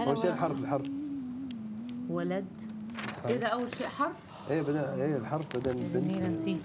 اول شيء الحرف ولد. ايه ده اول شيء حرف؟ ايه بدا الحرف بعدين البنت. انا نسيت.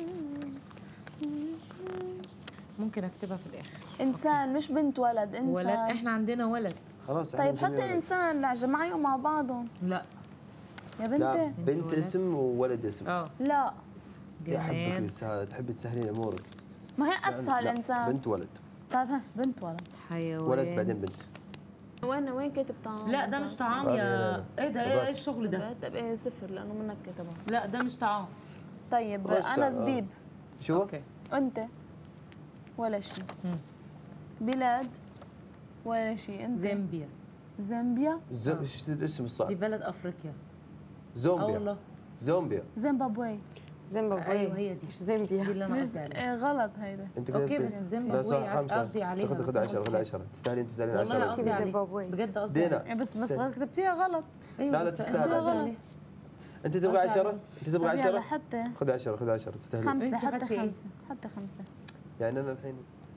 ممكن اكتبها في الاخر. انسان مش بنت ولد، انسان. ولد، احنا عندنا ولد. خلاص. طيب حطي انسان، لا جمعيهم مع بعضهم. لا يا بنتي. لا بنت اسم وولد اسم. لا جماد. تحبي تسهلين امورك. ما هي اسهل انسان. بنت ولد. طيب ها بنت ولد. حيوان. ولد بعدين بنت. وين كاتب طعام؟ لا ده مش طعام يا ايه ده؟ ايه الشغل ده؟ طب ايه صفر لانه منك كاتبها. لا ده مش طعام. طيب انا زبيب. شو؟ اوكي. انت ولا شيء. بلاد ولا شيء. انت زامبيا. زامبيا؟ ايش الاسم الصعب؟ دي بلد افريقيا. زومبيا. والله. زومبيا. زيمبابوي. ايوه هي دي. مش زامبيا. دي اللي انا قصدي عليها. غلط هيدا. انت اوكي بس زيمبابوي قصدي عليها. خذ 10 تستاهلين 10. والله قصدي عليها بجد قصدي عليها. بس كتبتيها غلط. لا تستاهل غلط. انت تبغى 10؟ انت تبغى 10؟ حتى خذ 10 تستاهلين. 5 حتى 5 يعني انا الحين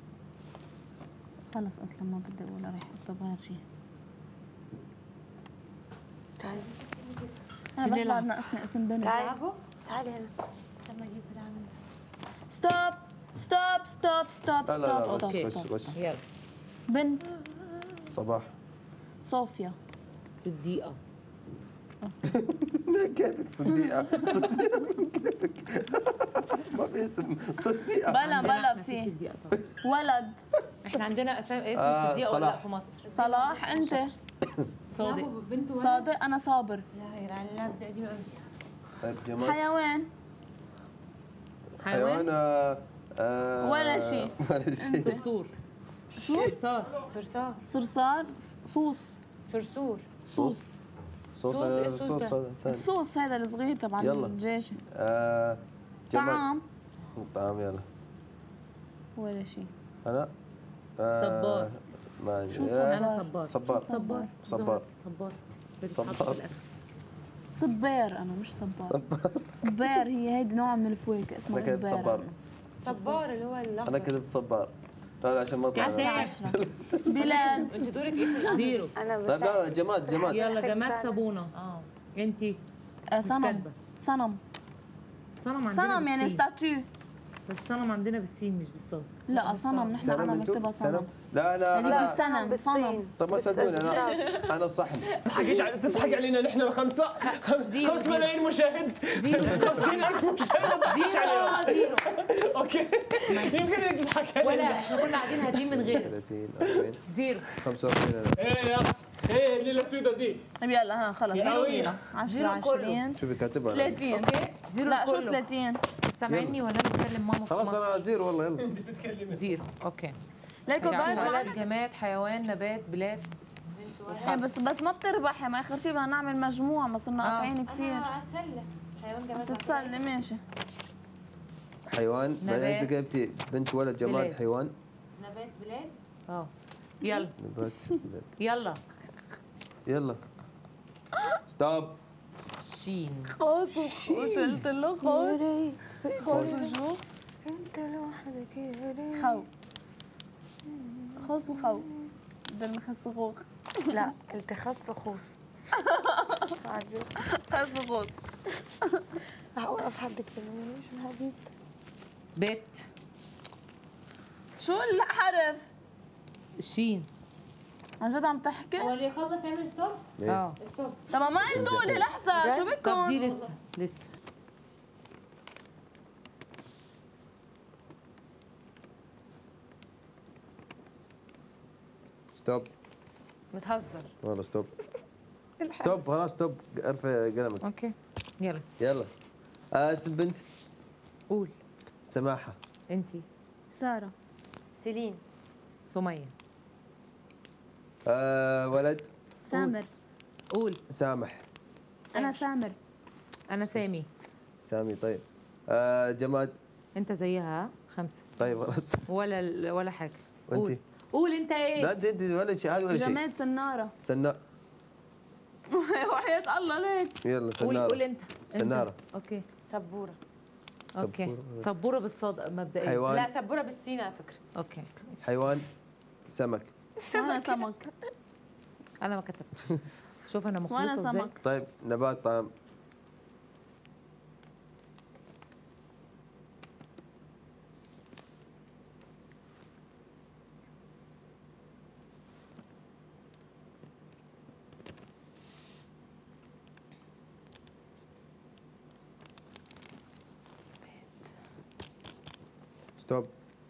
خلص اصلا ما بدي اقول راح اكتب غير شيء. تعالي انا بس بعد ناقصني اسم بنت. تعالي هنا. لما اجيب بلعب. ستوب. يلا. بنت. صباح. صوفيا. صديقة. كيفك صديقة؟ كيفك؟ ما في اسم صديقة. بلا في ولد. احنا عندنا اسم صديقة ولا في مصر؟ صلاح. انت صادق. صادق. انا صابر. لا بدي قديمة قوي. حيوان. ولا شيء. صرصور. صرصار. صوص. صرصور. صوص. صوص الصوص هذا الصغير تبع الجيش. طعام. يلا. ولا شيء. انا صبار. ما عندي. شو صبار؟ انا صبار. صبار. صبار. انا مش صبار. صبار هي هيدي نوع من الفواكه اسمها صبار. صبار اللي هو الاخضر. انا كتبت صبار. لا عشان ما اطلع 10. بلاد. انت دورك ايه؟ زيرو. انا طيب لا جماد. يلا جماد صابونة. انتي صنم. صنم يعني ستاتيو. بس صنم عندنا بالسين مش بالصاد. لا صنم نحن عنا بنكتبها صنم. لا يعني صنم. طب ما صدقوني انا صحن. تضحك علينا نحن الخمسه. 5 ملايين مشاهد. 50,000 مشاهد. زيرو. اوكي يمكن انك تضحك علينا. ولا احنا كنا قاعدين هادين من غير 30 40 زيرو 25. ايه يا ايه الليله السوداء دي. طيب يلا ها خلص 20 20 شوفي كاتبها 30. اوكي زيرو. لا شو 30 سامعني ولا انا بكلم ماما في خلاص مصر؟ انا زيرو والله. يلا انت بتكلمي زيرو. اوكي. ليكو جايز ولد جماد حيوان نبات بلاد. بس ما بتربحي. ما اخر شيء بدنا نعمل مجموعه ما صرنا قاطعين كثير. اتسلى. حيوان جماد. تتسلى ماشي. حيوان. بعدين انت كتبتي بنت ولد جماد بلاد. حيوان. نبات بلاد. يلا. نبات بلاد. يلا. ستوب. شين. خوص قلت له خوص وشو؟ انت لوحدك يا ريت. خوص وخو. بدل خس وخوخ. لا قلت خص خوص. عجب. خس وخوص. رح اوقف حدك بالمنيش الحبيب. بيت. شو الحرف؟ شين. عن جد عم تحكي؟ هو اللي يخلص يعمل ستوب؟ ستوب. طب ما قلتوا لي لحظة شو طب بدكم؟ دي لسه. ستوب. بتهزر. والله ستوب. ستوب خلاص ستوب. ارفع قلمك. اوكي يلا. اسم بنت. قول. سماحة. انتي. سارة. سيلين. سمية. ولد. سامر. قول. سامح. أنا سامر. أنا سامي. سامي. طيب جماد. أنت زيها 5. طيب خلاص. ولا حاجة. وأنتي؟ قول أنت إيه؟ لا أنت ولا شيء. هذا ولا شيء. جماد سنارة. وحياة الله ليك. يلا سنارة. قول أنت. سنارة. أوكي. سبورة. اوكي. سبورة بالصاد مبدئيا. حيوان. لا سبورة بالسين على فكرة. اوكي. حيوان. سمك. أنا سمك. انا ما كتبتش. شوف انا مخلصه وانا ازاي. سمك. طيب نبات طعام. ستوب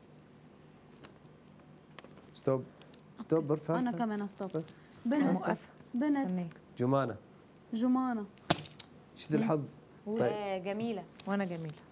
ستوب ستوب ارفع. انا كمان ستوب. بنت. موقفه. بنت. استني. جمانة. جمانة. شد الحظ. جميله. وانا جميله.